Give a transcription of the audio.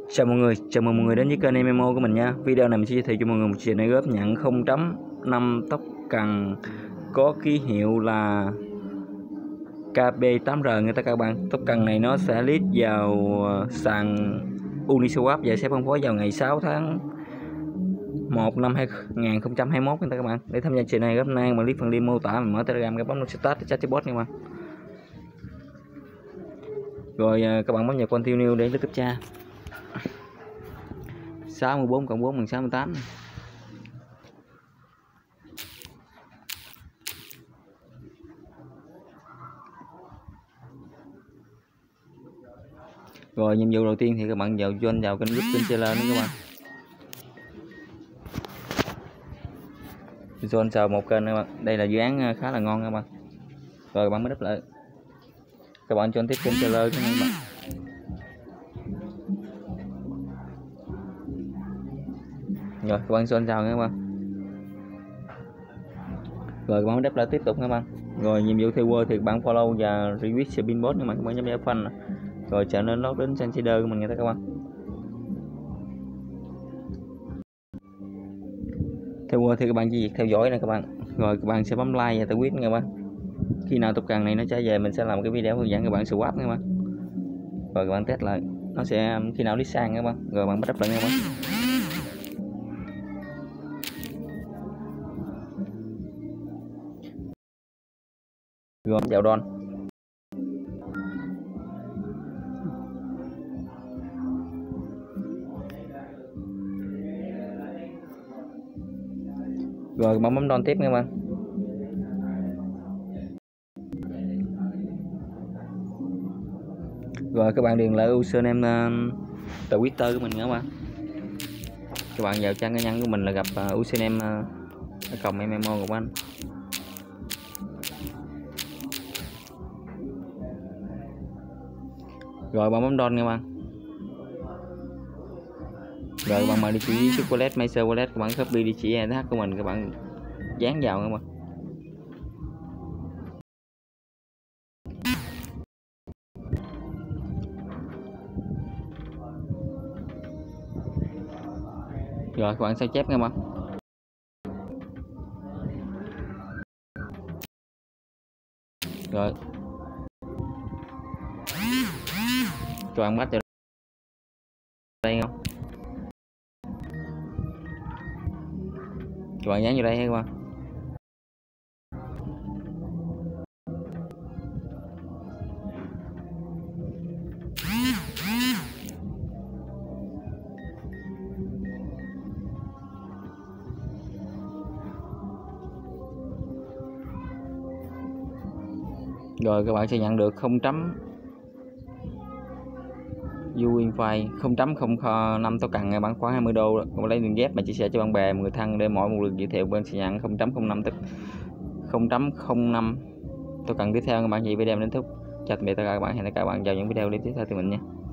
Chào mừng mọi người đến với kênh MMO của mình nha. Video này mình sẽ giới thiệu cho mọi người một chuyện này góp nhận 0.5 tóc cần có ký hiệu là KB8R người ta các bạn. Tóc cần này nó sẽ list vào sàn Uniswap và sẽ phân phối vào ngày 6 tháng 1 năm 2021 người ta các bạn. Để tham gia chuyện này góp nang mà click phần link mô tả, mình mở Telegram, cái bấm nút start để chatbot nha các bạn. Rồi các bạn bấm vào continue để lấy captcha. 64 cộng 4 bằng 68. Rồi nhiệm vụ đầu tiên thì các bạn join vào kênh giúp kênh seller nữa các bạn. Join vào một kênh các bạn. Đây là dự án khá là ngon các bạn. Rồi các bạn mới đắp lại. Các bạn join tiếp kênh seller các bạn. Rồi các bạn join vào các bạn. Rồi các bạn đáp lại tiếp tục các bạn. Rồi nhiệm vụ theo word thì các bạn follow và retweet spin bot các bạn nhấn vào fan rồi trở nên log đến Sensider của mình người ta các bạn. Theo word thì các bạn chỉ việc theo dõi này các bạn. Rồi các bạn sẽ bấm like và tự quyết các bạn. Khi nào tục cần này nó trả về mình sẽ làm cái video hướng dẫn các bạn swap các bạn. Rồi các bạn test lại nó sẽ khi nào list sang các bạn. Rồi bạn bắt đắp lại các bạn. Rồi vào đòn. Rồi bấm đòn tiếp các bạn. Rồi các bạn điền lại username Twitter của mình các bạn. Các bạn vào trang cá nhân của mình là gặp username cộng MMO của anh. Rồi bạn bấm đòn nha bạn. Rồi bạn mở địa chỉ trước wallet, Master wallet, các bạn copy địa chỉ ETH của mình, các bạn dán vào các bạn. Rồi các bạn sao chép các bạn. Rồi các bạn bắt vào đây không? Các bạn dán vào đây hay các bạn. Rồi các bạn sẽ nhận được 0.05 tố cần bạn khoảng 20 đô. Các bạn lấy đường ghép mà chia sẻ cho bạn bè người thân để mỗi một lượt giới thiệu bạn sẽ nhận 0.05 tố cần tiếp theo các bạn. Video đến thúc. Chào tạm biệt tất cả các bạn, hẹn gặp lại các bạn vào những video tiếp theo từ mình nha.